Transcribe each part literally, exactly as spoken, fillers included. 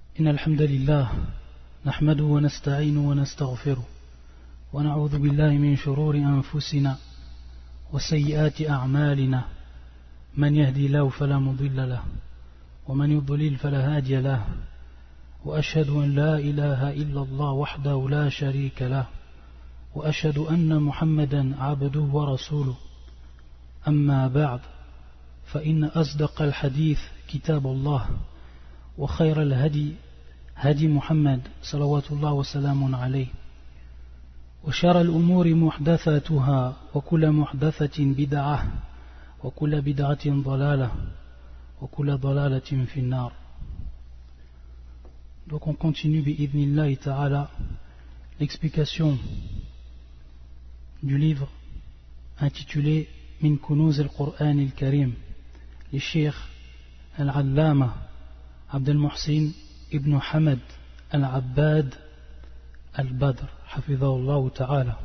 إن الحمد لله نحمده ونستعينه ونستغفره ونعوذ بالله من شرور أنفسنا وسيئات أعمالنا من يهدي الله فلا مضل له ومن يضلل فلا هادي له وأشهد أن لا إله إلا الله وحده لا شريك له وأشهد أن محمدا عبده ورسوله أما بعد فإن أصدق الحديث كتاب الله وخير الهدي هدي محمد صلوات الله وسلام عليه وشر الأمور محدثاتها وكل محدثة بدعة وكل بدعة ضلالة وكل ضلالة في النار. Donc on continue bi'idhnillahi ta'ala l'explication du livre intitulé Min Kunuz al-Qur'an al-Karim, le Cheikh al-Allama Abdel Muhsin ibn Hamad al-Abbad al-Badr, hafidhahullah ta'ala.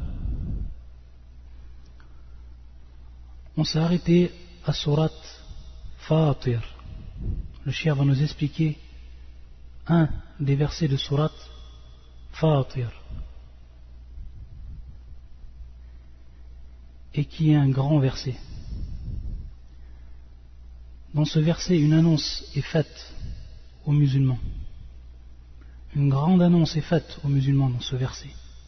On s'est arrêté à Surat Fatir. Le Cheikh va nous expliquer un des versets de Surat Fatir, et qui est un grand verset. Dans ce verset, une annonce est faite aux musulmans. Une grande annonce est faite aux musulmans dans ce verset.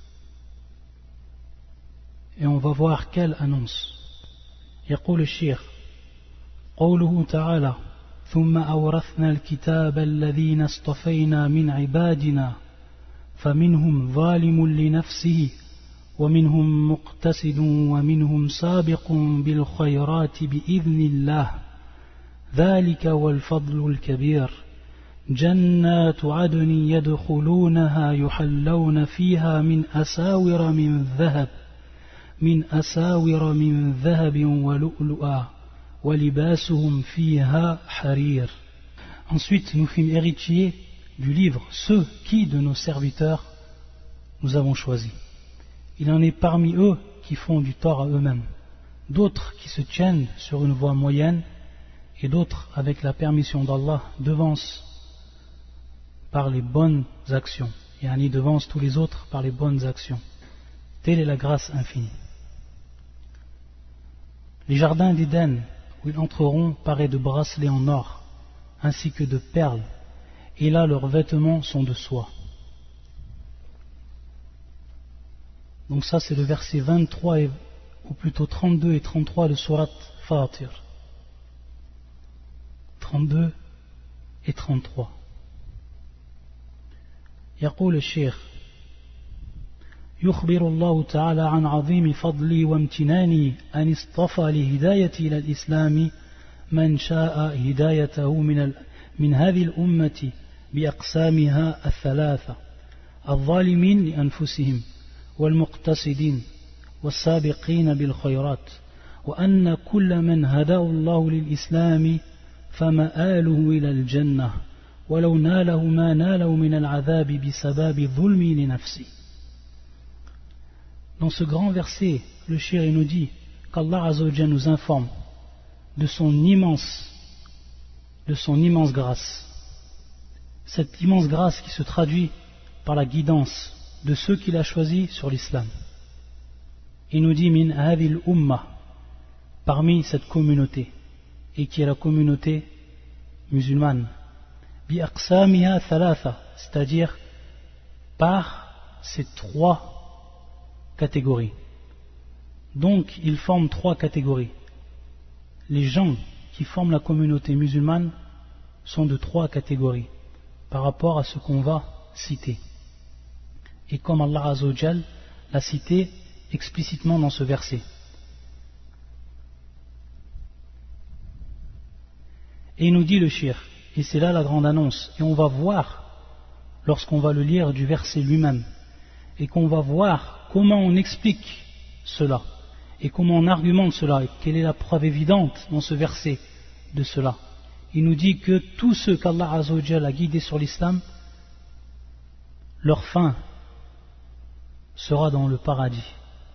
Et on va voir quelle annonce. يقول الشيخ قوله تعالى ثم أورثنا الكتاب الذين اصطفينا من عبادنا فمنهم ظالم لنفسه ومنهم مقتصد ومنهم سابق بالخيرات بإذن الله ذلك والفضل الكبير جنات عدن يدخلونها يحلون فيها من أساور من ذهب من أساور من ذهب ولؤلؤا وَلِبَاسُهُمْ فِيهَا حَرِيرٌ. Ensuite, nous fîmes héritiers du livre ceux qui de nos serviteurs nous avons choisis. Il en est parmi eux qui font du tort à eux-mêmes, d'autres qui se tiennent sur une voie moyenne, et d'autres, avec la permission d'Allah, devancent par les bonnes actions, et yani devancent tous les autres par les bonnes actions. Telle est la grâce infinie. Les jardins d'Éden où ils entreront parés de bracelets en or, ainsi que de perles, et là leurs vêtements sont de soie. Donc ça c'est le verset vingt-trois, et, ou plutôt trente-deux et trente-trois de Surat Fatir. trente-deux et trente-trois. يقول الشيخ يخبر الله تعالى عن عظيم فضلي وامتناني أن اصطفى لهدايتي إلى الإسلام من شاء هدايته من, من هذه الأمة بأقسامها الثلاثة الظالمين لأنفسهم والمقتصدين والسابقين بالخيرات وأن كل من هداه الله للإسلام فمآله إلى الجنة ولو ناله ما ناله من العذاب بسبب ظلمي لنفسه. Dans ce grand verset, le Cheikh nous dit qu'Allah Azzawajal nous informe de son immense, de son immense grâce. Cette immense grâce qui se traduit par la guidance de ceux qu'il a choisis sur l'islam. Il nous dit min hadhil umma, parmi cette communauté, et qui est la communauté musulmane, bi aqsamiha thalatha, c'est-à-dire par ces trois catégories. Donc, ils forment trois catégories. Les gens qui forment la communauté musulmane sont de trois catégories par rapport à ce qu'on va citer. Et comme Allah Azzawajal l'a cité explicitement dans ce verset. Et il nous dit le Cheikh, et c'est là la grande annonce, et on va voir, lorsqu'on va le lire du verset lui-même, et qu'on va voir comment on explique cela et comment on argumente cela et quelle est la preuve évidente dans ce verset de cela. Il nous dit que tous ceux qu'Allah Azzawajal a guidés sur l'islam, leur fin sera dans le paradis.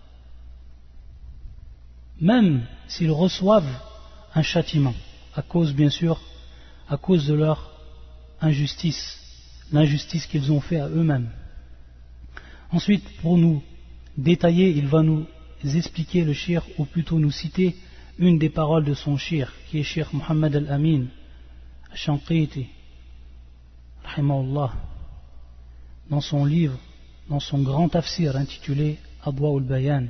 Même s'ils reçoivent un châtiment, à cause bien sûr, à cause de leur injustice, l'injustice qu'ils ont fait à eux-mêmes. Ensuite, pour nous détailler, il va nous expliquer le shir, ou plutôt nous citer une des paroles de son shir, qui est shir Muhammad al-Amin al-Shanqiti, rahimahullah, dans son livre, dans son grand tafsir intitulé Adwa al-Bayan,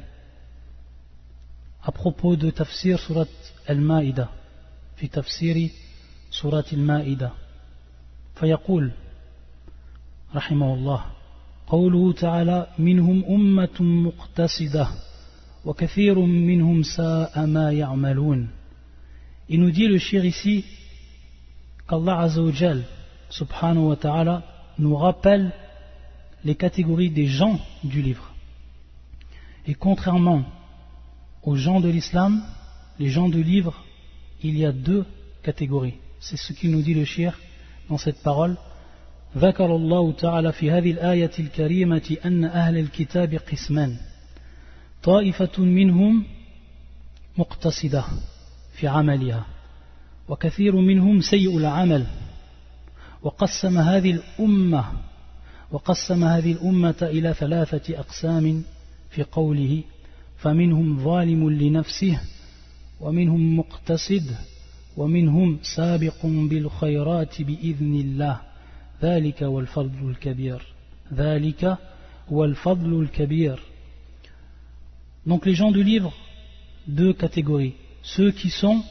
à propos de tafsir surat al-Ma'ida, fi tafsiri surat al-Ma'ida. فيقول رحمه الله قوله تعالى منهم أمة مقتصدة وكثير منهم ساء ما يعملون. Il nous dit le shir ici qu'Allah Azza wa Jal subhanahu wa ta'ala nous rappelle les catégories des gens du livre. Et contrairement aux gens de l'islam, les gens du livre, il y a deux catégories. C'est ce qu'il nous dit le shir dans cette parole. ذكر الله تعالى في هذه الآية الكريمة أن أهل الكتاب قسمان طائفة منهم مقتصدة في عملها وكثير منهم سيء العمل وقسم هذه الأمة وقسم هذه الأمة إلى ثلاثة أقسام في قوله فمنهم ظالم لنفسه ومنهم مقتصد ومنهم سابق بالخيرات بإذن الله ذلك هو الفضل الكبير ذلك هو الفضل الكبير. Donc les gens du livre, deux catégories. Ceux qui sont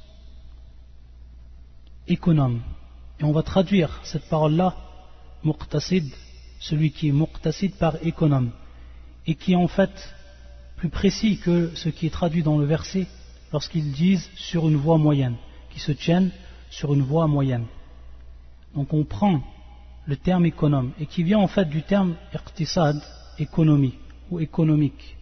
économes. Et on va traduire cette parole-là, muqtasid, celui qui est muqtasid par économe. Et qui est en fait plus précis que ce qui est traduit dans le verset lorsqu'ils disent sur une voie moyenne, qui se tiennent sur une voie moyenne. Donc on prend le terme économe, et qui vient en fait du terme iqtisad, économie ou économique.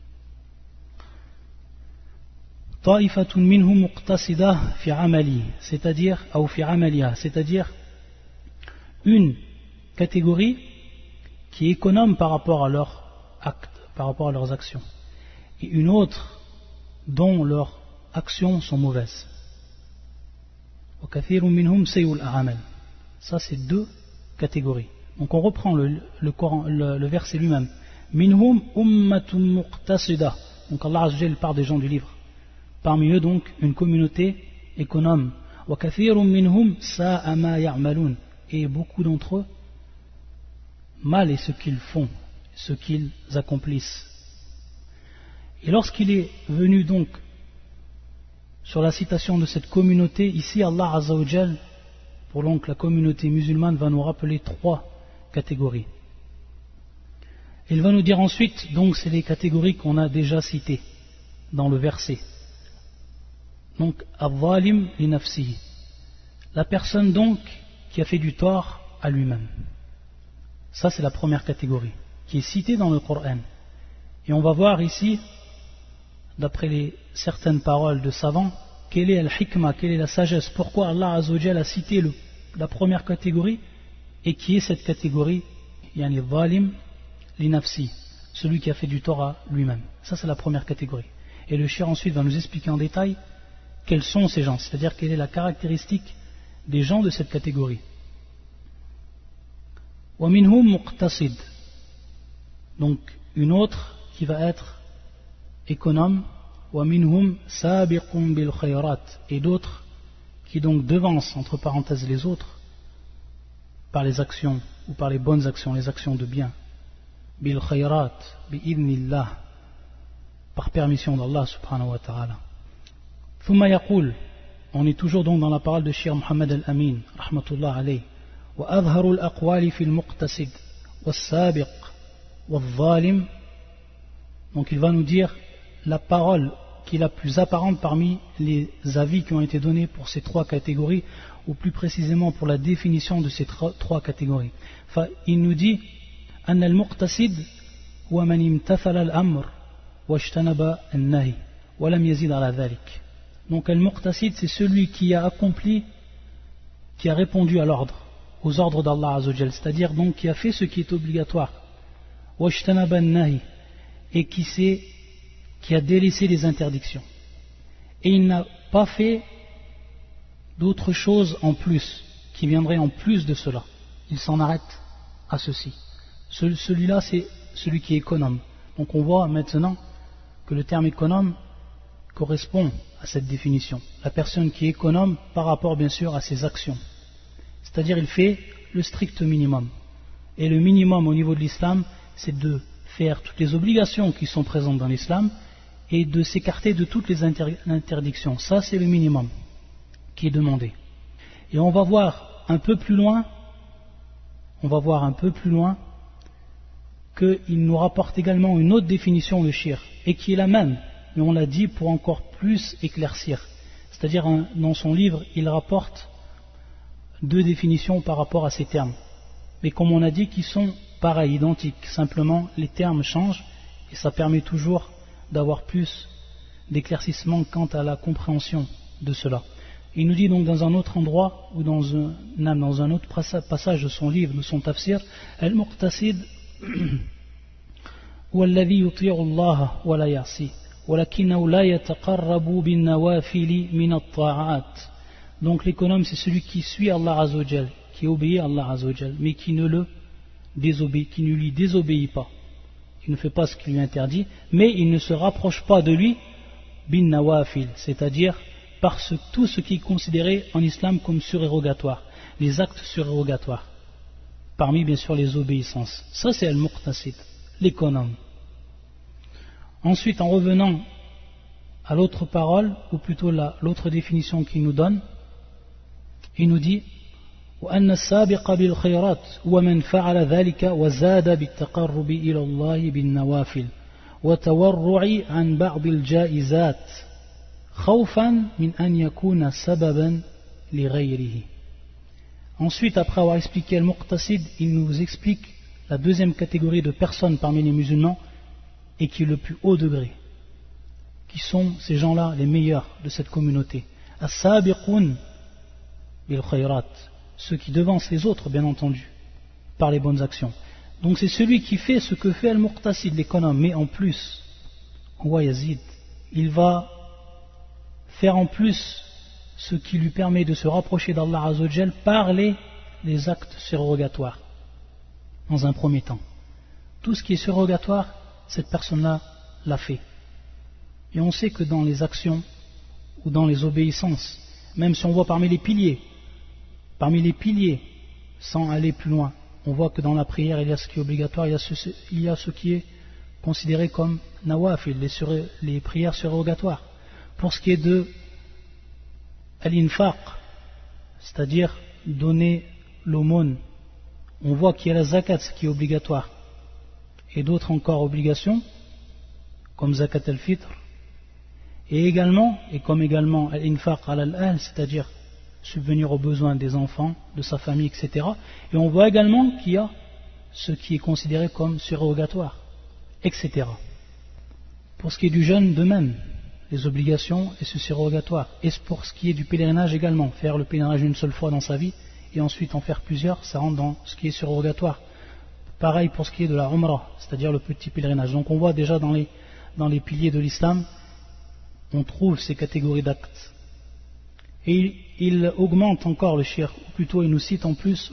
Ta'ifatun minhum muqtasida fi amali, c'est-à-dire ou fi amaliha, c'est-à-dire une catégorie qui est économe par rapport à leurs actes, par rapport à leurs actions, et une autre dont leurs actions sont mauvaises. Wa kathirun minhum sayyi'ul a'mal. Ça c'est deux catégories. Donc on reprend le, le, Coran, le, le verset lui-même. Minhum ummatun muqtasida. Donc Allah Azza wa Jalla parle des gens du livre. Parmi eux donc une communauté économe. Wa kathirun minhum sa'a ma ya'malun. Et beaucoup d'entre eux, mal est ce qu'ils font, ce qu'ils accomplissent. Et lorsqu'il est venu donc sur la citation de cette communauté, ici Allah Azza wa Jalla, pour donc la communauté musulmane, va nous rappeler trois catégories. Il va nous dire ensuite, donc c'est les catégories qu'on a déjà citées dans le verset. Donc, al-zalim li nafsihi, la personne donc qui a fait du tort à lui-même. Ça c'est la première catégorie, qui est citée dans le Coran. Et on va voir ici, d'après les certaines paroles de savants, quelle est al-hikmah, quelle est la sagesse, pourquoi Allah Azza wa Jalla a cité le, la première catégorie, et qui est cette catégorie, yani zalim li nafsi, celui qui a fait du tort à lui-même. Ça c'est la première catégorie. Et le shir ensuite va nous expliquer en détail quels sont ces gens, c'est-à-dire quelle est la caractéristique des gens de cette catégorie. Wa minhum muqtasid, donc une autre qui va être économe. Wa minhum sabiqun bil khayrat, et d'autres qui donc devancent entre parenthèses les autres par les actions ou par les bonnes actions, les actions de bien. Bil khayrat bi idnillah, par permission d'Allah subhanahu wa ta'ala. Thumma yaqul, on est toujours donc dans la parole de Cheikh Muhammad al-Amin rahmatullah alayh. Wa adharu al-aqwali fi al-muqtasid was-sabiq wal-zalim. Donc il va nous dire la parole qui est la plus apparente parmi les avis qui ont été donnés pour ces trois catégories, ou plus précisément pour la définition de ces trois catégories. Enfin, il nous dit أن المقتصد هو من امتثل الأمر واجتنب النهي ولم يزيد على ذلك. Donc al-muqtasid, c'est celui qui a accompli, qui a répondu à l'ordre, aux ordres d'Allah Azza wa Jal, c'est-à-dire donc qui a fait ce qui est obligatoire, wajtanaba an-nahi, et qui s'est qui a délaissé les interdictions, et il n'a pas fait d'autre chose en plus, qui viendrait en plus de cela. il s'en arrête à ceci. Celui-là, c'est celui qui est économe. Donc on voit maintenant que le terme économe correspond à cette définition. La personne qui est économe par rapport bien sûr à ses actions. C'est-à-dire il fait le strict minimum. Et le minimum au niveau de l'islam, c'est de faire toutes les obligations qui sont présentes dans l'islam et de s'écarter de toutes les inter interdictions. Ça, c'est le minimum qui est demandé. Et on va voir un peu plus loin, on va voir un peu plus loin qu'il nous rapporte également une autre définition, le shirk, et qui est la même, mais on l'a dit pour encore plus éclaircir. C'est-à-dire, dans son livre, il rapporte deux définitions par rapport à ces termes. Mais comme on a dit, qui sont pareils, identiques. Simplement, les termes changent et ça permet toujours d'avoir plus d'éclaircissement quant à la compréhension de cela. Il nous dit donc dans un autre endroit, ou dans un, dans un autre passage de son livre, de son tafsir, Al-Muqtasid والذي يطيع الله ولا يعصيه ولكنه لا يتقرب بالنوافل من الطاعات. Donc l'économe, c'est celui qui suit Allah Azza wa Jal, qui obéit à Allah Azza wa Jal, mais qui ne le désobéit, qui ne lui désobéit pas. Il ne fait pas ce qu'il lui interdit, mais il ne se rapproche pas de lui bin nawafil, c'est-à-dire par ce, tout ce qui est considéré en islam comme surérogatoire, les actes surérogatoires, parmi bien sûr les obéissances. Ça c'est al-muqtasid, l'économe. Ensuite, en revenant à l'autre parole, ou plutôt l'autre définition qu'il nous donne, il nous dit وأن السابق بالخيرات ومن فعل ذلك وزاد بالتقرب إلى الله بالنوافل وتورع عن بعض الجائزات خوفا من أن يكون سببا لغيره. Ensuite, après avoir expliqué al-Muqtasid, il nous explique la deuxième catégorie de personnes parmi les musulmans et qui est le plus haut degré, qui sont ces gens-là les meilleurs de cette communauté. As-sabiqun bil khayrat, ceux qui devancent les autres, bien entendu, par les bonnes actions. Donc c'est celui qui fait ce que fait al-Muqtasid, l'économe, mais en plus, wa yazid, il va faire en plus ce qui lui permet de se rapprocher d'Allah Azza wa Jal par les, les actes surrogatoires, dans un premier temps. Tout ce qui est surrogatoire, cette personne-là l'a fait. Et on sait que dans les actions ou dans les obéissances, même si on voit parmi les piliers, Parmi les piliers, sans aller plus loin, on voit que dans la prière, il y a ce qui est obligatoire, il y a ce, il y a ce qui est considéré comme nawafil, les, sur, les prières surrogatoires. Pour ce qui est de al-infaq, c'est-à-dire donner l'aumône, on voit qu'il y a la zakat, ce qui est obligatoire, et d'autres encore obligations, comme zakat al-fitr, et également, et comme également al-infaq al-al, c'est-à-dire subvenir aux besoins des enfants, de sa famille, et cetera. Et on voit également qu'il y a ce qui est considéré comme surrogatoire, et cetera. Pour ce qui est du jeûne, de même, les obligations et ce surrogatoire. Et pour ce qui est du pèlerinage également, faire le pèlerinage une seule fois dans sa vie et ensuite en faire plusieurs, ça rentre dans ce qui est surrogatoire. Pareil pour ce qui est de la umrah, c'est-à-dire le petit pèlerinage. Donc on voit déjà dans les, dans les piliers de l'islam, on trouve ces catégories d'actes. Et il augmente encore le shirk, ou plutôt il nous cite en plus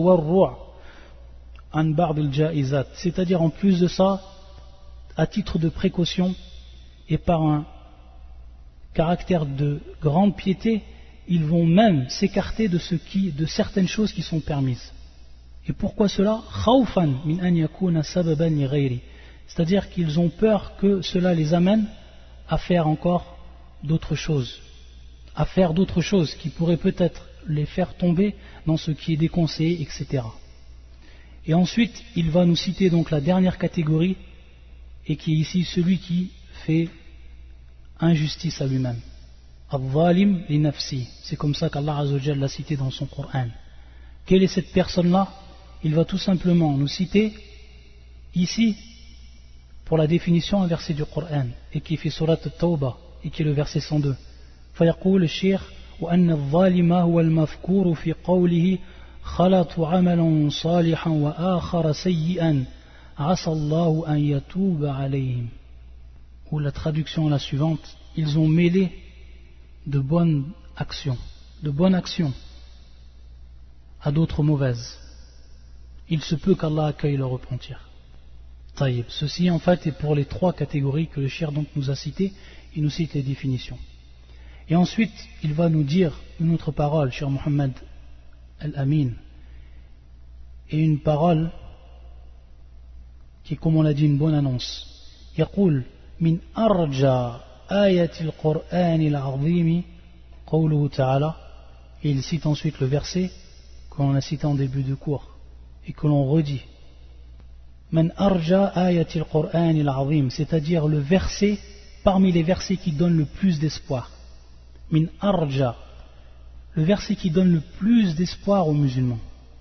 c'est-à-dire en plus de ça, à titre de précaution et par un caractère de grande piété, ils vont même s'écarter de ce qui, de certaines choses qui sont permises. Et pourquoi cela? C'est-à-dire qu'ils ont peur que cela les amène à faire encore d'autres choses, à faire d'autres choses qui pourraient peut-être les faire tomber dans ce qui est déconseillé, et cetera. Et ensuite, il va nous citer donc la dernière catégorie, et qui est ici celui qui fait injustice à lui-même. Al-Zalim li nafsi, c'est comme ça qu'Allah Azza wa Jalla l'a cité dans son Coran. Quelle est cette personne-là? Il va tout simplement nous citer ici, pour la définition, un verset du Coran, et qui fait Surat At-Tawbah, et qui est le verset cent deux. فيقول الشيخ وأن الظالم هو المذكور في قوله خلط عملا صالحا وآخر سيئا عسى الله أن يتوب عليهم. Ou la traduction est la suivante: ils ont mêlé de bonnes actions, de bonnes actions à d'autres mauvaises. il se peut qu'Allah accueille le repentir. Taïb. Ceci en fait est pour les trois catégories que le cheikh donc nous a citées. Il nous cite les définitions. Et ensuite, il va nous dire une autre parole, Cheikh Mohammed Al-Amin, et une parole qui est, comme on l'a dit, une bonne annonce. يقول من أرجى آية القرآن العظيم قوله تعالى. Et il cite ensuite le verset qu'on a cité en début de cours et que l'on redit. من أرجى آية القرآن العظيم, c'est-à-dire le verset parmi les versets qui donnent le plus d'espoir. Min arja, le verset qui donne le plus d'espoir aux musulmans.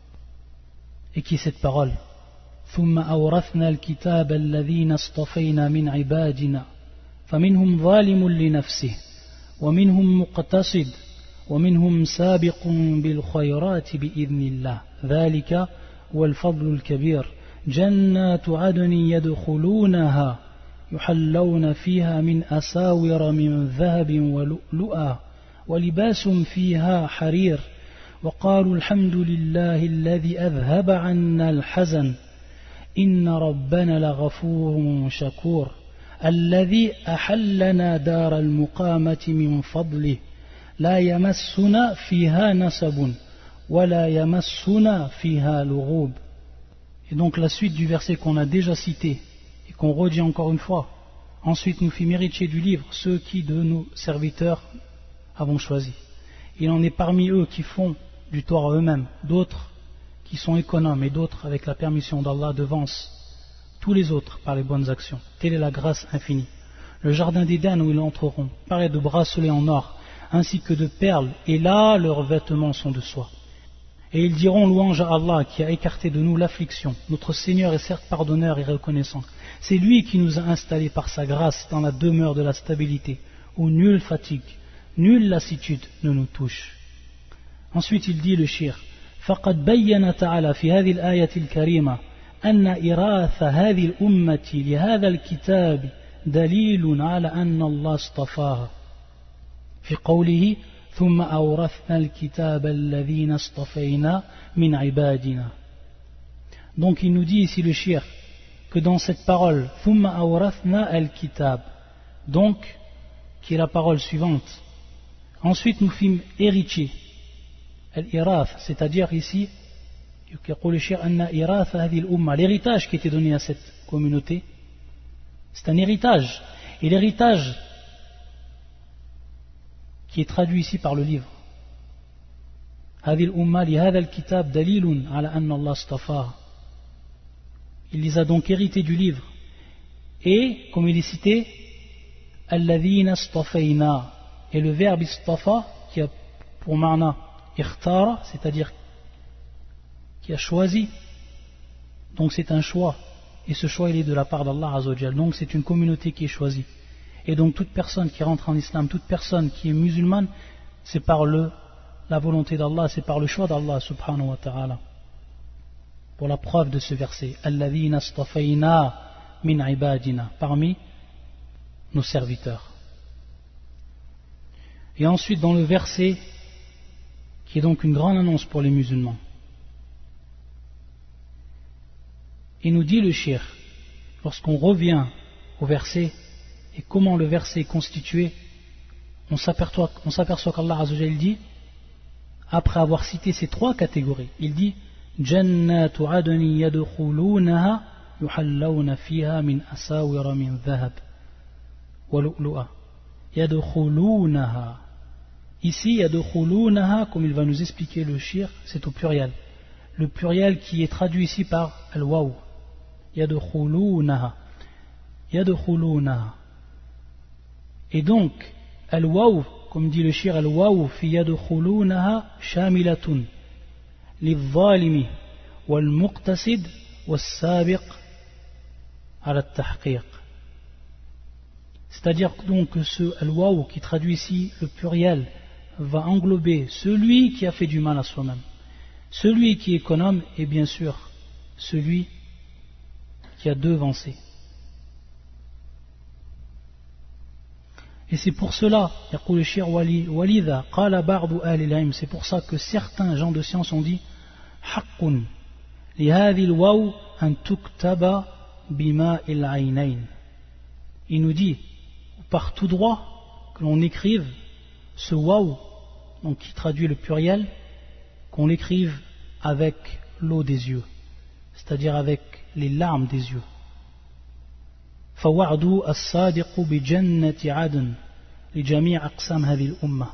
Et qui est cette parole? ثم أورثنا الكتاب الذين اصطفينا من عبادنا فمنهم ظالم لنفسه ومنهم مقتصد ومنهم سابق بالخيرات بإذن الله ذلك هو الفضل الكبير جنات عدن يدخلونها يحلون فيها من أساور من ذهب ولؤلؤا ولباس فيها حرير وقالوا الحمد لله الذي أذهب عنا الحزن إن ربنا لغفور شكور الذي أحلنا دار المقامة من فضله لا يمسنا فيها نصب ولا يمسنا فيها لغوب. Et donc la suite du verset qu'on a déjà cité et qu'on redit encore une fois. Ensuite nous fit mériter du livre ceux qui de nos serviteurs avons choisi. Il en est parmi eux qui font du tort à eux-mêmes, d'autres qui sont économes et d'autres avec la permission d'Allah devancent tous les autres par les bonnes actions. Telle est la grâce infinie. Le jardin d'Éden où ils entreront paraît de bracelets en or ainsi que de perles, et là leurs vêtements sont de soie. Et ils diront louange à Allah qui a écarté de nous l'affliction. Notre Seigneur est certes pardonneur et reconnaissant. C'est lui qui nous a installés par sa grâce dans la demeure de la stabilité, où nulle fatigue, nulle lassitude ne nous touche. Ensuite il dit le shir, فقد بين تعالى في هذه الآية الكريمة أن إراث هذه الأمة لهذا الكتاب دليل على أن الله اصطفاها في قوله ثم أورثنا الكتاب الذين اصطفينا من عبادنا. Donc il nous dit ici le shir que dans cette parole ثم أورثنا الكتاب, donc qui est la parole suivante, ensuite nous fîmes héritiers al-irath, c'est-à-dire ici يقول الشيخ أن إراث هذه الأمة, l'héritage qui était donné à cette communauté, c'est un héritage, et l'héritage qui est traduit ici par le livre. هذه الأمة لهذا الكتاب دليل على أن الله اصطفاها. Il les a donc hérités du livre. Et, comme il est cité, الذين اصطفينا, et le verbe istafa qui a pour ma'na ikhtara, c'est-à-dire qui a choisi. Donc c'est un choix. Et ce choix il est de la part d'Allah Azza wa Jal. Donc c'est une communauté qui est choisie. Et donc toute personne qui rentre en islam, toute personne qui est musulmane, c'est par le, la volonté d'Allah, c'est par le choix d'Allah subhanahu wa ta'ala. Pour la preuve de ce verset, alladhina astafayna min ibadina, parmi nos serviteurs. Et ensuite dans le verset qui est donc une grande annonce pour les musulmans, il nous dit le shir, lorsqu'on revient au verset et comment le verset est constitué, on s'aperçoit, on s'aperçoit qu'Allah Azza wa Jalla dit, après avoir cité ces trois catégories, il dit Jannatu adni yadkhulunaha yuhallawna fiha min asawira min dhahab wa lu'lu'a. Yadkhulunaha. Ici, yadkhulunaha, comme il va nous expliquer le shir, c'est au pluriel. Le pluriel qui est traduit ici par al-waw. Yadkhulunaha. Yadkhulunaha. Et donc, al-waw, comme dit le shir, al-waw fi yadkhulunaha shamilatun lil-zalimi wal-muqtasid wal-sabiq ala at-tahqiq. C'est-à-dire donc que ce al-waw qui traduit ici le pluriel va englober celui qui a fait du mal à soi-même, celui qui est économe et bien sûr celui qui a devancé. Et c'est pour cela, c'est pour ça que certains gens de science ont dit Haqqun لهذه الواو أن تكتب بماء العينين. Il nous dit par tout droit que l'on écrive ce waw, donc qui traduit le pluriel, qu'on l'écrive avec l'eau des yeux, c'est-à-dire avec les larmes des yeux. فوعد الصادق بجنة عدن لجميع أقسام هذه الأمة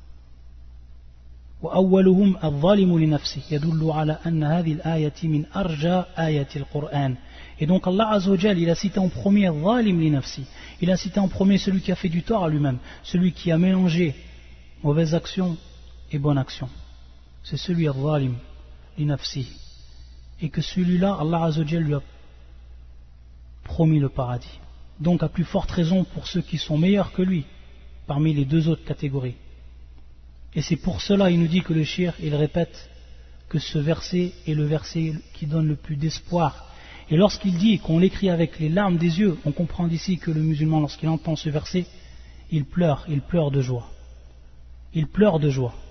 وأولهم الظالم لنفسه يدل على أن هذه الآية من أرجى آية القرآن. Et donc Allah Azza wa Jal, il a cité en premier الظالم لنفسه, il a cité en premier celui qui a fait du tort à lui-même, celui qui a mélangé mauvaises actions et bonnes actions. C'est celui الظالم لنفسه, et que celui-là Allah Azza wa Jal lui a promis le paradis. Donc à plus forte raison pour ceux qui sont meilleurs que lui parmi les deux autres catégories. Et c'est pour cela il nous dit que le shir, il répète que ce verset est le verset qui donne le plus d'espoir. Et lorsqu'il dit qu'on l'écrit avec les larmes des yeux, on comprend d'ici que le musulman, lorsqu'il entend ce verset, il pleure, il pleure de joie. Il pleure de joie.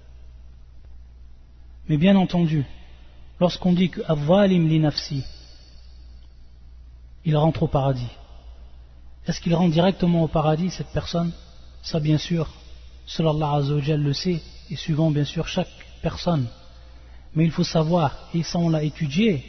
Mais bien entendu, lorsqu'on dit que Al-Zalim li nafsi, il rentre au paradis. Est-ce qu'il rentre directement au paradis, cette personne? Ça, bien sûr, seul Allah Azza wa Jal le sait, et suivant bien sûr chaque personne. Mais il faut savoir, et ça on l'a étudié,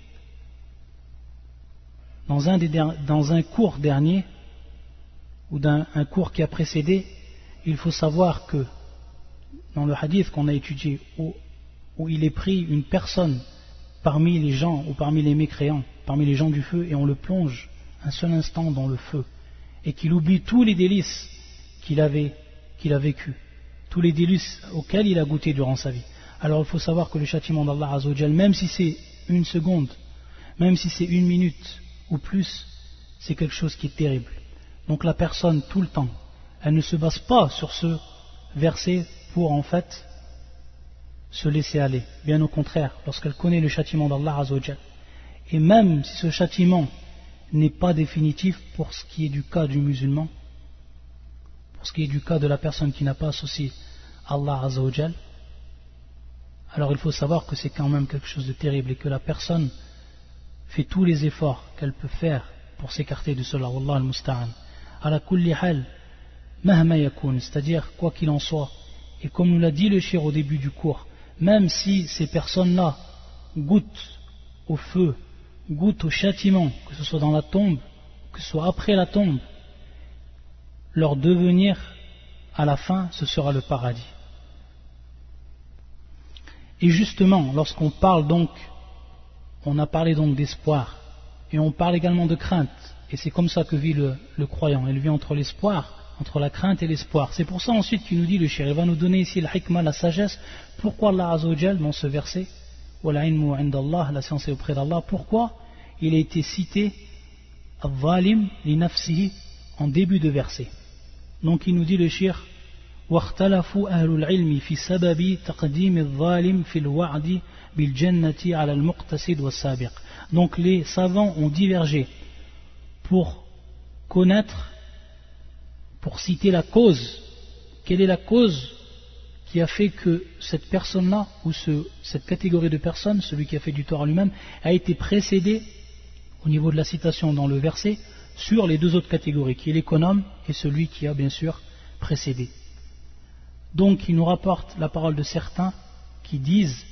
dans un, des, dans un cours dernier, ou dans un cours qui a précédé, il faut savoir que, dans le hadith qu'on a étudié, où, où il est pris une personne parmi les gens, ou parmi les mécréants, parmi les gens du feu, et on le plonge un seul instant dans le feu, et qu'il oublie tous les délices qu'il avait, qu'il a vécu, tous les délices auxquels il a goûté durant sa vie. Alors il faut savoir que le châtiment d'Allah Azza wa Jal, même si c'est une seconde, même si c'est une minute ou plus, c'est quelque chose qui est terrible. Donc la personne, tout le temps, elle ne se base pas sur ce verset pour en fait se laisser aller. Bien au contraire, lorsqu'elle connaît le châtiment d'Allah Azza wa Jal, et même si ce châtiment n'est pas définitif pour ce qui est du cas du musulman, pour ce qui est du cas de la personne qui n'a pas associé Allah Azza wa Jal, alors il faut savoir que c'est quand même quelque chose de terrible et que la personne fait tous les efforts qu'elle peut faire pour s'écarter de cela. Wallah al-musta'an. Ala kulli hal, mahma yakoun, c'est-à-dire quoi qu'il en soit, et comme nous l'a dit le shir au début du cours, même si ces personnes-là goûtent au feu, goûtent au châtiment, que ce soit dans la tombe, que ce soit après la tombe, leur devenir à la fin, ce sera le paradis. Et justement, lorsqu'on parle donc, on a parlé donc d'espoir, et on parle également de crainte, et c'est comme ça que vit le, le croyant, il vit entre l'espoir, entre la crainte et l'espoir. C'est pour ça ensuite qu'il nous dit le shir, il va nous donner ici la hikmah, la sagesse, pourquoi Allah Azza wa Jal, dans ce verset, wal ilmu indallah, la science est auprès d'Allah, pourquoi il a été cité al-zalim li nafsihi en début de verset. Donc il nous dit le shir, واختلفوا أهل العلم في سبب تقديم الظالم في الوعد بالجنة على المقتصد والسابق. Donc les savants ont divergé pour connaître, pour citer la cause. Quelle est la cause qui a fait que cette personne-là, ou ce, cette catégorie de personnes, celui qui a fait du tort à lui-même, a été précédé au niveau de la citation dans le verset sur les deux autres catégories, qui est l'économe et celui qui a bien sûr précédé. Donc il nous rapporte la parole de certains qui disent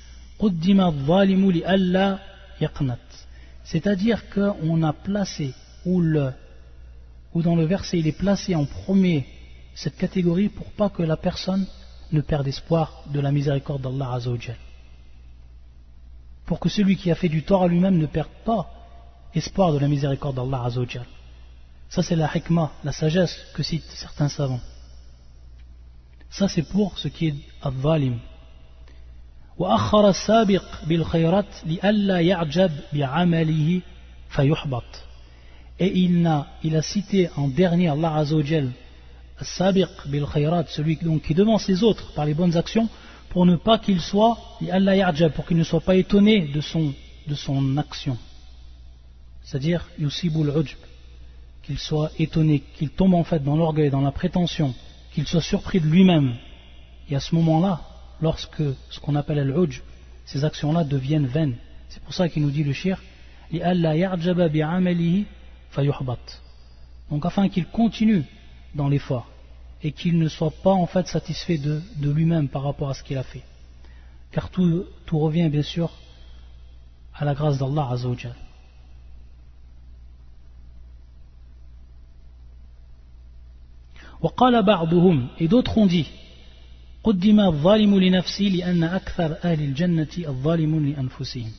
c'est-à-dire qu'on a placé, ou, le, ou dans le verset il est placé en premier cette catégorie pour pas que la personne ne perde espoir de la miséricorde d'Allah Azza wa Jal, pour que celui qui a fait du tort à lui-même ne perde pas espoir de la miséricorde d'Allah Azza wa Jal. Ça c'est la hikmah, la sagesse que citent certains savants. Ça c'est pour ce qui est al-zalim. وأخر السابق بالخيرات لئلا يعجب بعمله فيحبط. Et il a, il a cité en dernier Allah Azza wa Jal, al-sabiq bil khayrat, celui donc qui devance les autres par les bonnes actions, pour ne pas qu'il soit لئلا يعجب, pour qu'il ne soit pas étonné de son, de son action. C'est-à-dire yusibul ujb, qu'il soit étonné, qu'il tombe en fait dans l'orgueil, dans la prétention, qu'il soit surpris de lui-même. Et à ce moment-là, lorsque ce qu'on appelle al-ujb, ces actions-là deviennent vaines, C'est pour ça qu'il nous dit le shir, لِأَلَّا يَعْجَبَ بِعَمَلِهِ فَيُحْبَطْ. Donc afin qu'il continue dans l'effort et qu'il ne soit pas en fait satisfait de, de lui-même par rapport à ce qu'il a fait. Car tout, tout revient bien sûr à la grâce d'Allah Azza wa Jal. وقال بعضهم, et d'autres ont dit, قدم الظالم لنفسه لأن أكثر أهل الجنة الظالمون لأنفسهم.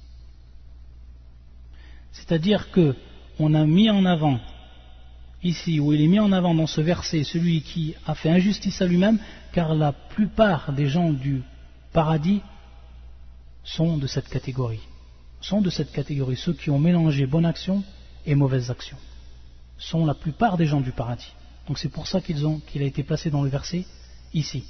C'est-à-dire que on a mis en avant ici, où il est mis en avant dans ce verset, celui qui a fait injustice à lui-même, car la plupart des gens du paradis sont de cette catégorie. Sont de cette catégorie, ceux qui ont mélangé bonne action et mauvaise action. Sont la plupart des gens du paradis. Donc c'est pour ça qu'ils ont, qu'il a été placé dans le verset ici.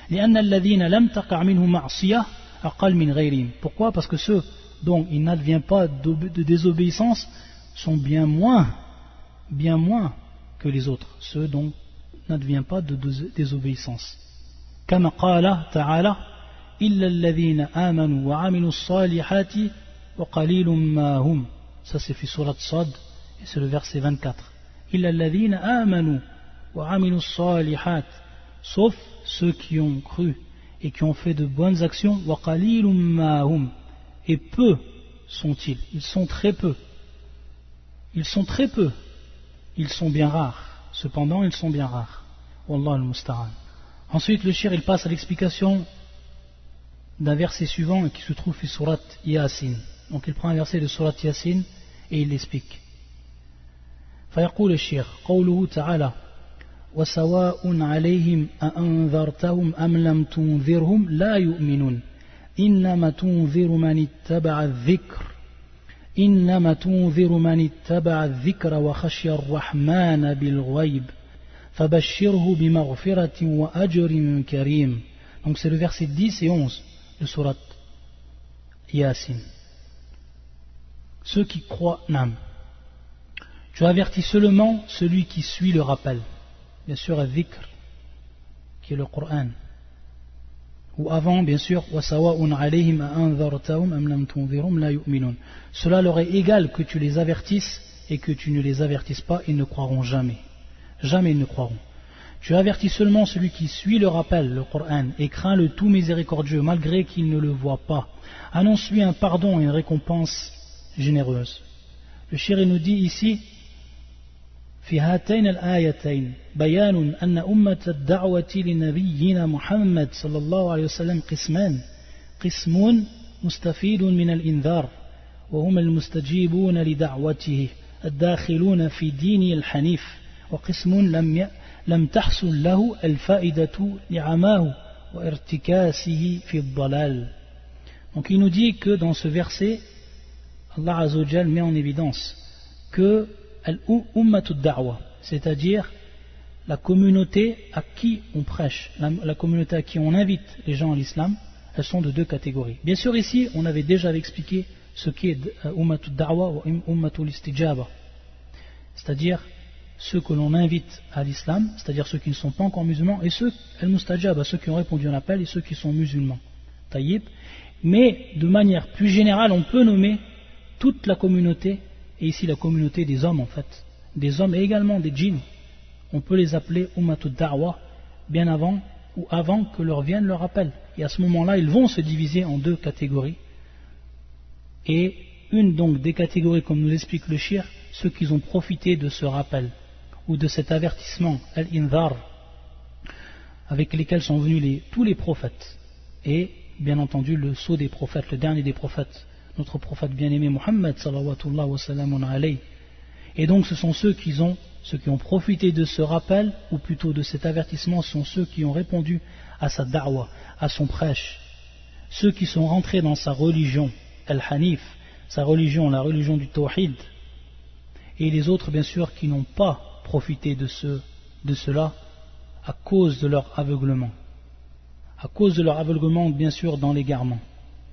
Pourquoi? Parce que ceux dont il n'advient pas de désobéissance sont bien moins, bien moins que les autres, ceux dont n'advient pas de désobéissance. Kama qala ta'ala illa alladhina amanu wa amilus salihati wa qalilum ma hum. Ça c'est fi surat Sad et c'est le verset vingt-quatre. Illa alladhina amanu wa amilus salihat, sauf ceux qui ont cru et qui ont fait de bonnes actions, wa qalilum ma hum, et peu sont-ils, ils sont très peu. Ils sont très peu. Ils sont bien rares. Cependant, ils sont bien rares. Wallah al-musta'an. Ensuite, le shir, il passe à l'explication d'un verset suivant qui se trouve dans surat Yasin. Donc, il prend un verset de surat Yasin et il l'explique. فيقول الشيخ قوله تعالى وسواء عليهم أأنذرتهم أم لم تنذرهم لا يؤمنون إنما تنذر من اتبع الذكر إنما تنذر من اتبع الذكر وخشي الرحمن بالغيب فبشره بمغفرة وأجر كريم. Donc c'est le verset dix et onze de surat Yasin. Ceux qui croient, nam. Tu avertis seulement celui qui suit le rappel. Bien sûr, al-dhikr, qui est le Coran. Ou avant, bien sûr, cela leur est égal que tu les avertisses et que tu ne les avertisses pas, ils ne croiront jamais. Jamais ils ne croiront. Tu avertis seulement celui qui suit le rappel, le Coran, et craint le tout miséricordieux, malgré qu'il ne le voit pas. Annonce-lui un pardon et une récompense généreuse. Le shir nous dit ici, في هاتين الآيتين بيان أن أمة الدعوة لنبينا محمد صلى الله عليه وسلم قسمان قسم مستفيد من الإنذار وهم المستجيبون لدعوته الداخلون في دين الحنيف وقسم لم لم تحصل له الفائدة لعماه وارتكاسه في الضلال. Donc il nous dit que dans ce verset Allah Azza wa Jal met en évidence que Al-Ummatud Da'wa, c'est-à-dire la communauté à qui on prêche, la, la communauté à qui on invite les gens à l'islam, elles sont de deux catégories. Bien sûr ici, on avait déjà expliqué ce qui est Ummatud Da'wa ou Ummatul Istijaba, c'est-à-dire ceux que l'on invite à l'islam, c'est-à-dire ceux qui ne sont pas encore musulmans, et ceux, Al-Mustajaba, ceux qui ont répondu à l'appel, et ceux qui sont musulmans. Taïb. Mais de manière plus générale, on peut nommer toute la communauté, et ici la communauté des hommes en fait, des hommes et également des djinns, on peut les appeler Ummatud Da'wa, bien avant ou avant que leur vienne leur appel. Et à ce moment-là, ils vont se diviser en deux catégories. Et une donc des catégories, comme nous explique le shir, ceux qui ont profité de ce rappel, ou de cet avertissement, al-Indhar, avec lesquels sont venus les, tous les prophètes, et bien entendu le sceau des prophètes, le dernier des prophètes, notre prophète bien-aimé Muhammad sallallahu wa sallam alayhi. Et donc ce sont ceux qui ont, ceux qui ont profité de ce rappel, ou plutôt de cet avertissement, sont ceux qui ont répondu à sa da'wa, à son prêche, ceux qui sont rentrés dans sa religion, al-Hanif, sa religion, la religion du Tawhid, et les autres bien sûr qui n'ont pas profité de, ce, de cela à cause de leur aveuglement, à cause de leur aveuglement bien sûr dans l'égarement.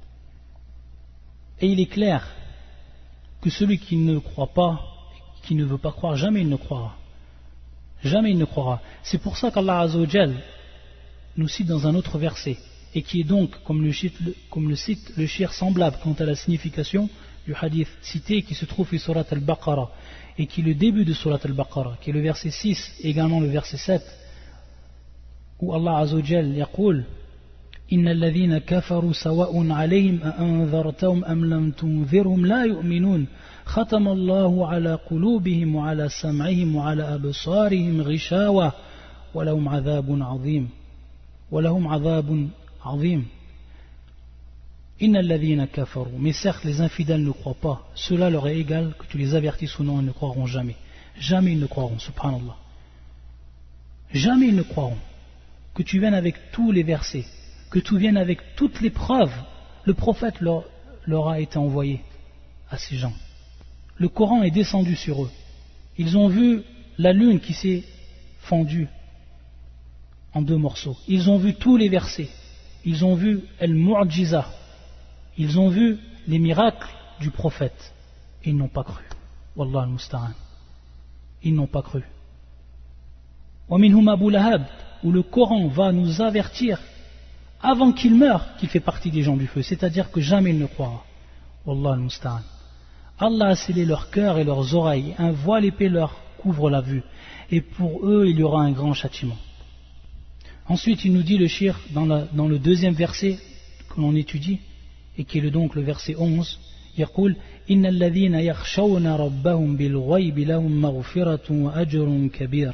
Et il est clair que celui qui ne croit pas, qui ne veut pas croire, jamais il ne croira. Jamais il ne croira. C'est pour ça qu'Allah Azza wa Jal nous cite dans un autre verset, et qui est donc, comme le, comme le cite le shir, semblable quant à la signification du hadith cité qui se trouve dans Surat al-Baqarah, et qui est le début de Surat al-Baqarah, qui est le verset six et également le verset sept, où Allah Azza wa Jal yaqul إن الذين كفروا سواء عليهم أأنذرتهم أم لم تنذرهم لا يؤمنون ختم الله على قلوبهم وعلى سمعهم وعلى أبصارهم غشاوة ولهم عذاب عظيم ولهم عذاب عظيم إن الذين كفروا. Mais certes les infidèles ne croient pas, cela leur est égal que tu les avertisses ou non, ils ne croiront jamais. Jamais ils ne croiront, subhanallah. Jamais ils ne croiront. Que tu viennes avec tous les versets, que tu viennes avec toutes les preuves, le prophète leur, leur a été envoyé à ces gens. Le Coran est descendu sur eux. Ils ont vu la lune qui s'est fendue en deux morceaux. Ils ont vu tous les versets. Ils ont vu al-mu'jiza. Ils ont vu les miracles du prophète. Et ils n'ont pas cru. Wallah al-musta'an. Ils n'ont pas cru. Wa minhum Abu Lahab, où le Coran va nous avertir avant qu'il meure, qu'il fait partie des gens du feu, c'est-à-dire que jamais il ne croira. Wallah al-musta'an. Allah a scellé leur cœur et leurs oreilles, un voile épais leur couvre la vue, et pour eux il y aura un grand châtiment. Ensuite il nous dit le shir dans, la, dans le deuxième verset que l'on étudie, et qui est le, donc le verset onze, يقول إن الذين يخشون ربهم بالغيب لهم مغفرة وأجر كبير.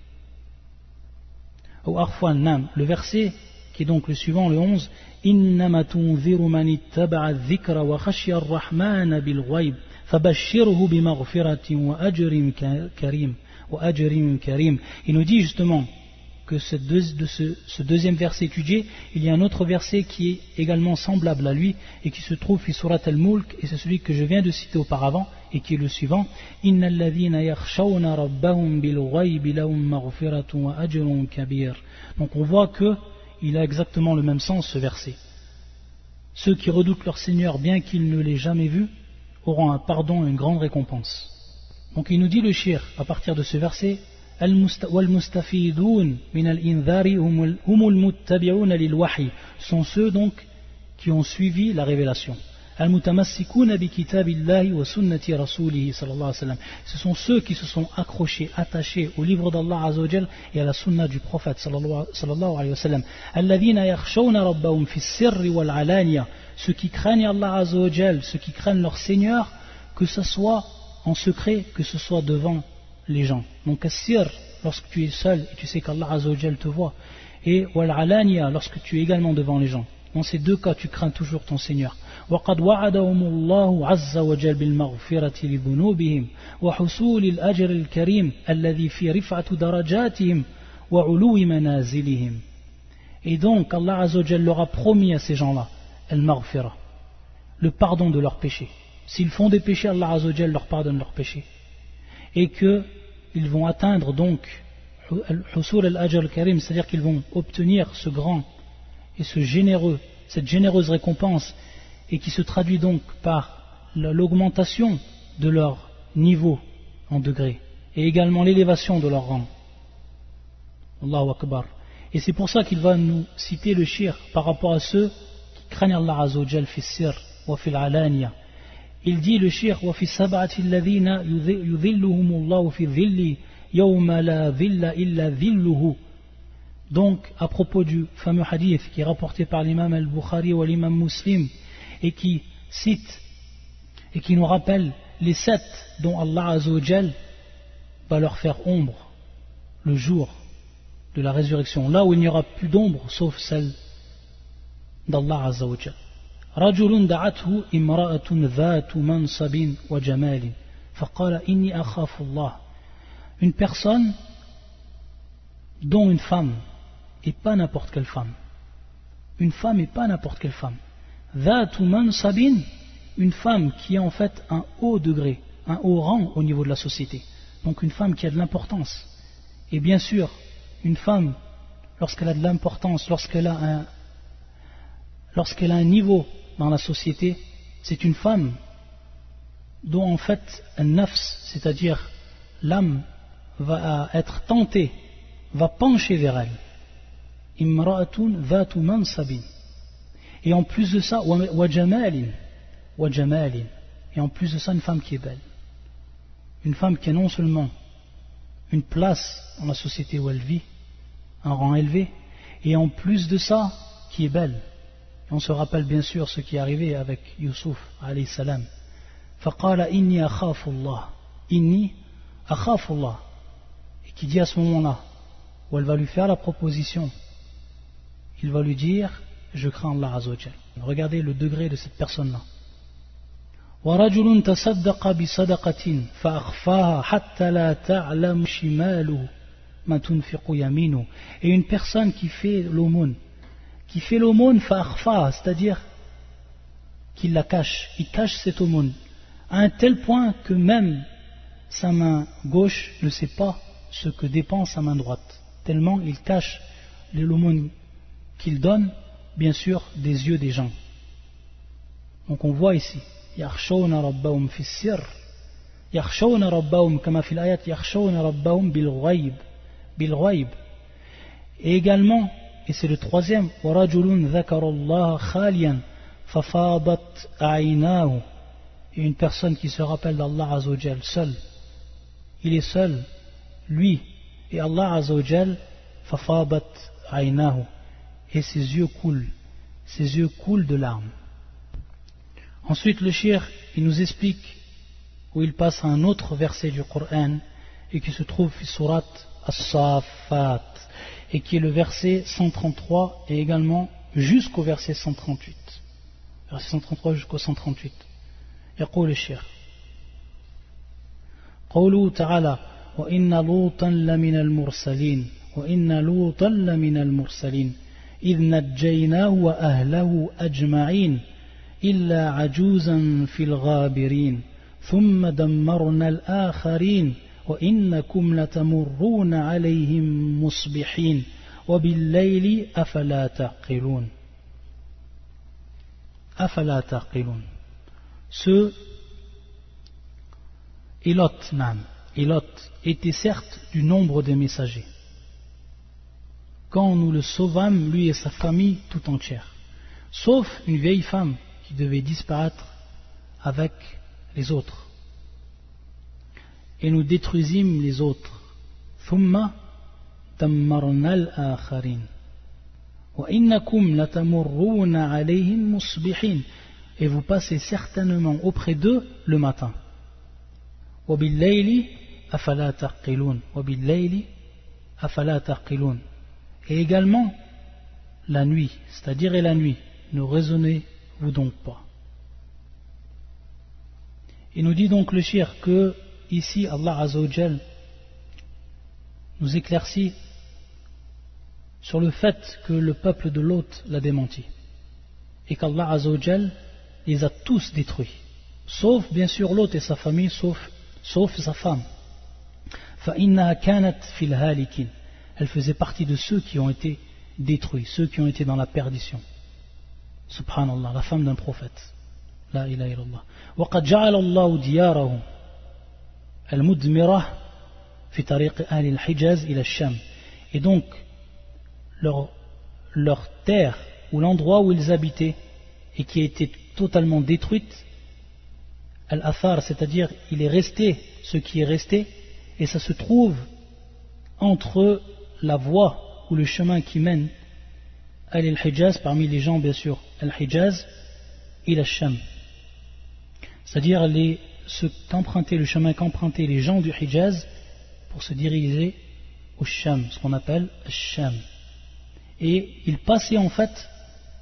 Ou arfwan nam, le verset qui est donc le suivant, le onze, إنما تنذر من اتبع الذكر وخشي الرحمن بالغيب فبشره بمغفرة وأجر كريم وأجر كريم. Il nous dit justement que ce, deux, de ce, ce deuxième verset étudié, il y a un autre verset qui est également semblable à lui et qui se trouve dans Surat al-Mulk, et c'est celui que je viens de citer auparavant et qui est le suivant, إن الذين يخشون ربهم بالغيب لهم مغفرة وأجر كبير. Donc on voit que il a exactement le même sens ce verset. Ceux qui redoutent leur Seigneur bien qu'ils ne l'aient jamais vu auront un pardon et une grande récompense. Donc il nous dit le shir à partir de ce verset, والمستفيدون من الإنذار هم المتبعون للوحي, sont ceux donc qui ont suivi la révélation. المتمسكون بكتاب الله وسنة رسوله صلى الله عليه وسلم, ce sont ceux qui se sont accrochés, attachés au livre d'Allah Azza wa Jal et à la sunna du prophète sallallahu alayhi wa sallam. الذين يخشون ربهم في السر والعلانية, ceux qui craignent Allah Azza wa Jal, ceux qui craignent leur Seigneur, que ce soit en secret, que ce soit devant les gens. Donc as-sir, lorsque tu es seul et tu sais qu'Allah Azza wa Jal te voit, et wal-alaniya, lorsque tu es également devant les gens. Dans ces deux cas, tu crains toujours ton Seigneur. وَقَدْ وَعَدَهُمُ اللَّهُ عَزَّ وَجَلَّ بِالْمَغْفِرَةِ لِذُنُوبِهِمْ وَحُصُولِ الْأَجْرِ الْكَرِيمِ الَّذِي فِي رِفْعَةِ دَرَجَاتِهِمْ وَعُلُوِّ مَنَازِلِهِمْ. Et donc, Allah Azza wa Jal leur a promis à ces gens-là al-maghfira, le pardon de leurs péchés. S'ils font des péchés, Allah Azza wa Jal leur pardonne leurs péchés. Et qu'ils vont atteindre donc al-husul al-ajr al-karim, c'est-à-dire qu'ils vont obtenir ce grand et ce généreux, cette généreuse récompense, et qui se traduit donc par l'augmentation de leur niveau en degrés, et également l'élévation de leur rang. Allahu Akbar. Et c'est pour ça qu'il va nous citer le shir par rapport à ceux qui craignent Allah Azza wa Jal fi sir wa fi al-alaniya. Il dit le shir wa fi sab'ati alladhina yudhilluhum Allah fi dhilli yawma la dhilla illa dhilluhu. Donc, à propos du fameux hadith qui est rapporté par l'imam al-Bukhari ou l'imam Muslim et qui cite et qui nous rappelle les sept dont Allah Azza wa Jal va leur faire ombre le jour de la résurrection, là où il n'y aura plus d'ombre sauf celle d'Allah Azza wa Jal. رجل دعته امرأة ذات منصب وجمال فقال إني أخاف الله. Une personne dont une femme, et pas n'importe quelle femme, une femme et pas n'importe quelle femme, ذات منصب, une femme qui a en fait un haut degré, un haut rang au niveau de la société, donc une femme qui a de l'importance. Et bien sûr, une femme, lorsqu'elle a de l'importance, lorsqu'elle a un, lorsqu'elle a un niveau dans la société, c'est une femme dont en fait un nafs, c'est-à-dire l'âme, va être tentée, va pencher vers elle. Imra'atun dhatu mansabin, Et en plus de ça, wa jamalin, wa jamalin. Et en plus de ça, une femme qui est belle. Une femme qui a non seulement une place dans la société où elle vit, un rang élevé, et en plus de ça, qui est belle. Et on se rappelle bien sûr ce qui est arrivé avec Youssouf, alayhi salam. Faqala inni akhafullah, inni akhafullah. Et qui dit à ce moment-là, où elle va lui faire la proposition, il va lui dire, je crains Allah Azza wa Jal. Regardez le degré de cette personne-là. وَرَجُلٌ تَصَدَّقَ بِصَدَقَةٍ فَأَخْفَاهَا حَتَّى لَا تَعْلَمُ شِمَالُهُ مَا تُنْفِقُ يَمِينُهُ. Et une personne qui fait l'aumône, qui fait l'aumône فَأَخْفَاهَا, c'est-à-dire qu'il la cache, il cache cette aumône, à un tel point que même sa main gauche ne sait pas ce que dépense sa main droite, tellement il cache l'aumône qu'il donne, bien sûr, des yeux des gens. Donc on voit ici, يخشون ربهم في السر يخشون ربهم كما في الآيات يخشون ربهم بالغيب بالغيب. Et également, et c'est le troisième, ورجل ذكر الله خاليا ففاضت عيناه. Et une personne qui se rappelle d'Allah Azza wa Jal seul, il est seul, lui et Allah Azza wa Jal, ففاضت عيناه, et ses yeux coulent, ses yeux coulent de larmes. Ensuite, le cheikh, il nous explique, où il passe à un autre verset du Coran, et qui se trouve dans Surat As-Saffat, et qui est le verset cent trente-trois, et également jusqu'au verset cent trente-huit. Verset cent trente-trois jusqu'au cent trente-huit. يقول الشيخ قوله تعالى وإن لوطا لمن المرسلين وإن لوطا لمن المرسلين إذ نجيناه وأهله أجمعين إلا عجوزا في الغابرين ثم دمرنا الآخرين وإنكم لتمرون عليهم مصبحين وبالليل أفلا تعقلون أفلا تعقلون. Ce Elot, Nam, Elot était certes du nombre des messagers quand nous le sauvâmes, lui et sa famille tout entière, sauf une vieille femme qui devait disparaître avec les autres. Et nous détruisîmes les autres. Thumma dammarna al-akharin. Wa innakum latamurruna alayhim musbihin. Et vous passez certainement auprès d'eux le matin. Wa bil-layli afala taqilun. Wa bil-layli afala taqilun. Et également la nuit, c'est-à-dire et la nuit, ne raisonnez-vous donc pas. Il nous dit donc le cheikh que ici Allah Azza wa Jal nous éclaircit sur le fait que le peuple de Lot l'a démenti et qu'Allah Azza wa Jal les a tous détruits, sauf bien sûr Lot et sa famille, sauf, sauf sa femme. فَإِنَّهَا كَانَتْ فِي الْهَالِكِينَ. Elle faisait partie de ceux qui ont été détruits, ceux qui ont été dans la perdition. Subhanallah, la femme d'un prophète. La ilaha illallah. وَقَدْ جَعَلَ اللَّهُ دِيَارَهُمْ الْمُدْمِرَةِ فِي طَرِيقِ أَهْلِ الْحِجَازِ إِلَى الشَّامِ. Et donc, leur, leur terre, ou l'endroit où ils habitaient, et qui a été totalement détruite, Al-Athar, c'est-à-dire, il est resté ce qui est resté, et ça se trouve entre la voie ou le chemin qui mène à Al-Hijaz, parmi les gens bien sûr, Al-Hijaz et la Sham. C'est-à-dire les, ce qu'empruntaient, le chemin qu'empruntaient les gens du Hijaz pour se diriger au Sham, ce qu'on appelle Sham. Et ils passaient en fait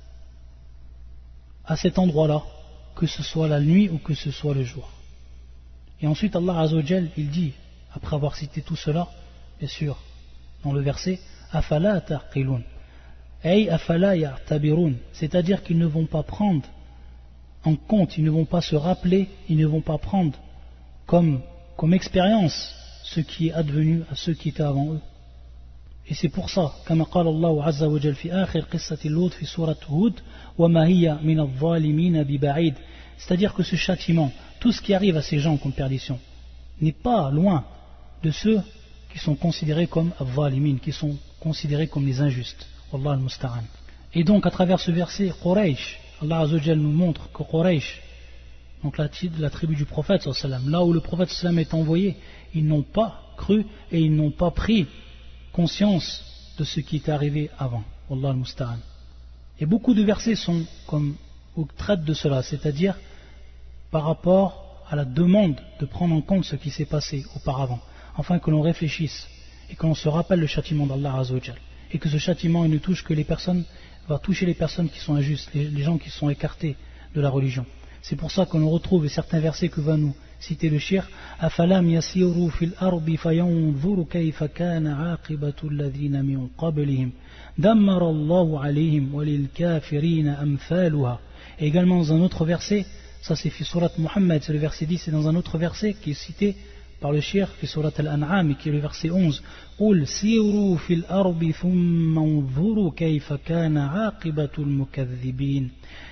à cet endroit-là, que ce soit la nuit ou que ce soit le jour. Et ensuite Allah Azza wa Jal, il dit, après avoir cité tout cela, bien sûr, dans le verset, Afala taqilun, ay afala ya'tabirun, c'est-à-dire qu'ils ne vont pas prendre en compte, ils ne vont pas se rappeler, ils ne vont pas prendre comme, comme expérience ce qui est advenu à ceux qui étaient avant eux. Et c'est pour ça, comme قال الله عز وجل في آخر قصة لوط في سورة هود وما هي من الظالمين ببعيد, c'est-à-dire que ce châtiment, tout ce qui arrive à ces gens comme perdition, n'est pas loin de ceux qui sont considérés comme al-zalimin, qui sont considérés comme les injustes. Wallah al-musta'an. Et donc à travers ce verset, Quraysh, Allah Azza wa Jal nous montre que Quraysh, donc la, la tribu du prophète, là où le prophète est envoyé, ils n'ont pas cru et ils n'ont pas pris conscience de ce qui était arrivé avant. Wallah al-Musta'an. Et beaucoup de versets sont comme, ou traitent de cela, c'est-à-dire par rapport à la demande de prendre en compte ce qui s'est passé auparavant, afin que l'on réfléchisse et que l'on se rappelle le châtiment d'Allah Azza wa Jal, et que ce châtiment il ne touche que les personnes, va toucher les personnes qui sont injustes, les, les gens qui sont écartés de la religion. C'est pour ça qu'on retrouve certains versets que va nous citer le shir. Afalam yasiru fil ardi fayanzuru kayfa kana aqibatu alladhina min qablihim dammara Allahu alayhim wa lil kafirina amthaluha. Et également dans un autre verset, ça c'est fi surat Muhammad, c'est le verset dix, c'est dans un autre verset qui est cité par le shir fi surat al-An'am, qui est le verset onze. Qul siru fil ardi thumma anzuru kayfa kana aqibatu al-mukaththibin.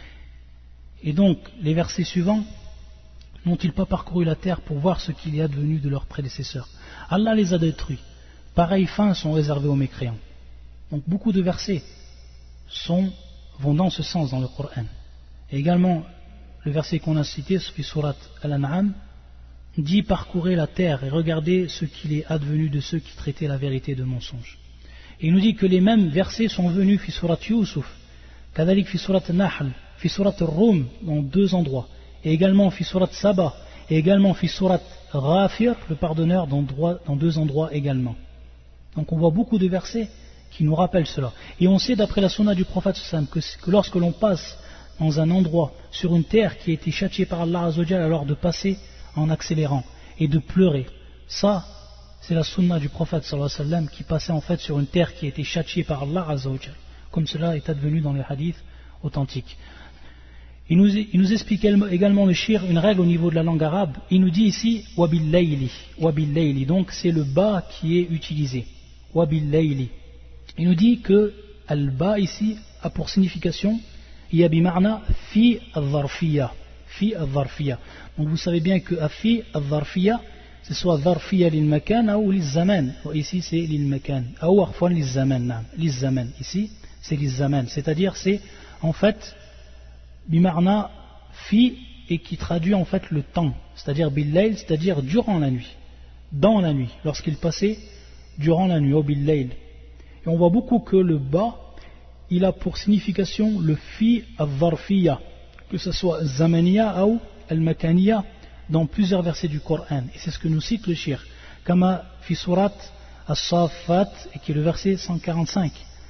Et donc, les versets suivants, n'ont-ils pas parcouru la terre pour voir ce qu'il y a devenu de leurs prédécesseurs? Allah les a détruits. Pareilles fins sont réservées aux mécréants. Donc, beaucoup de versets sont, vont dans ce sens dans le Coran. Et également, le verset qu'on a cité, ce qui est surat Al-An'am, dit parcourez la terre et regardez ce qu'il est advenu de ceux qui traitaient la vérité de mensonge. Et il nous dit que les mêmes versets sont venus fi surat Yusuf, kadalik fi surat Nahl, fi surat Rum, dans deux endroits, et également fi surat Saba, et également fi surat Ghafir, le pardonneur, dans, droit, dans deux endroits également. Donc on voit beaucoup de versets qui nous rappellent cela. Et on sait d'après la sunna du prophète que, que lorsque l'on passe dans un endroit, sur une terre qui a été châtiée par Allah Azza wa Jal, alors de passer en accélérant et de pleurer. Ça, c'est la sunna du prophète sallallahu alayhi wa sallam qui passait en fait sur une terre qui a été châtiée par Allah Azza wa Jal, comme cela est advenu dans les hadiths authentiques. Il nous, il nous explique également le shir, une règle au niveau de la langue arabe. Il nous dit ici wabil layli, wabil layli, donc c'est le ba qui est utilisé. Wabil layli. Il nous dit que al-ba ici a pour signification ya bimarna fi al-dharfiyya, fi al-dharfiyya. Donc vous savez bien que fi al-dharfiyya c'est soit dharfiyya lil makan ou lil zaman. Ici c'est lil makan ou arfan lil zaman, lil zaman. Ici c'est lil zaman, c'est-à-dire c'est en fait bimarna fi, et qui traduit en fait le temps, c'est-à-dire bil-layl, c'est-à-dire durant la nuit, dans la nuit, lorsqu'il passait durant la nuit, au bil-layl. Et on voit beaucoup que le ba, il a pour signification le fi al-dharfiyya, que ce soit zamaniya ou al-makaniya, dans plusieurs versets du Coran. Et c'est ce que nous cite le shir, kama fi surat as-Saffat, et qui est le verset cent quarante-cinq.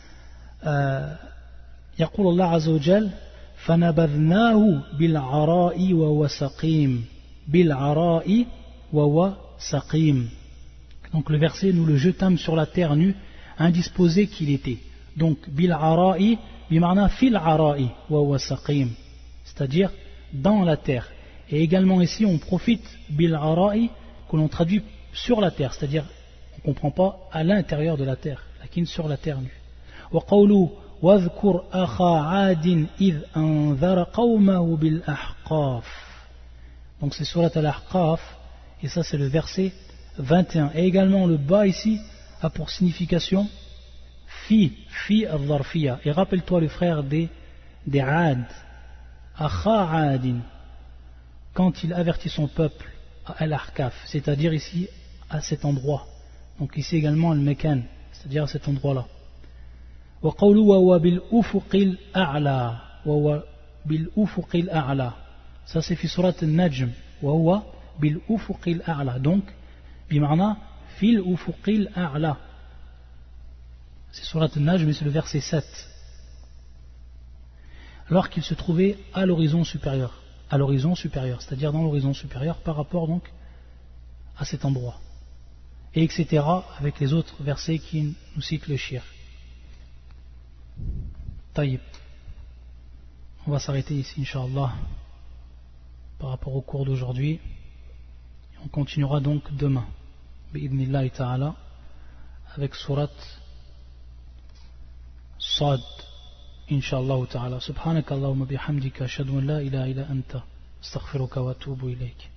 Yaqul Allah Azza wa Jal فَنَبَذْنَاهُ بِالْعَرَاءِ وَهُوَ سَقِيمٌ بِالْعَرَاءِ وَهُوَ سَقِيمٌ. Donc le verset, nous le jetâmes sur la terre nue, indisposé qu'il était. Donc بِالْعَرَاءِ بِمَعْنَا فِي الْعَرَاءِ وَهُوَ سَقِيمٌ, c'est-à-dire dans la terre. Et également ici on profite بِالْعَرَاءِ, que l'on traduit sur la terre, c'est-à-dire on ne comprend pas à l'intérieur de la terre, lakin sur la terre nue. وَقَوْلُهُ وَاذْكُرْ أَخَا عَادٍ إِذْ أَنذَرَ قَوْمَهُ بِالْأَحْقَافِ. Donc c'est surat al-Ahqaf, et ça c'est le verset vingt et un. Et également le bas ici a pour signification fi, fi al-dharfiyya. Et rappelle-toi le frère des, des Aad, Akha Aadin, quand il avertit son peuple à al-Ahqaf, c'est-à-dire ici à cet endroit. Donc ici également al-Mekan, c'est-à-dire à cet endroit-là. وقوله وهو بالأفق الأعلى وهو بالأفق الأعلى, ça c'est في سورة النجم وهو بالأفق الأعلى, donc بمعنى في الأفق الأعلى, c'est سورة النجم, mais c'est le verset sept, alors qu'il se trouvait à l'horizon supérieur, à l'horizon supérieur, c'est-à-dire dans l'horizon supérieur par rapport donc à cet endroit, et etc. avec les autres versets qui nous citent le shir. Taïb. On va s'arrêter ici, Inch'Allah, par rapport au cours d'aujourd'hui. On continuera donc demain, bi'idhnillahi ta'ala, avec surat Sad, Inch'Allah ta'ala. Subhanakallahumma bihamdika, ashhadu an la ilaha illa anta, astaghfiruka wa atubu ilayk.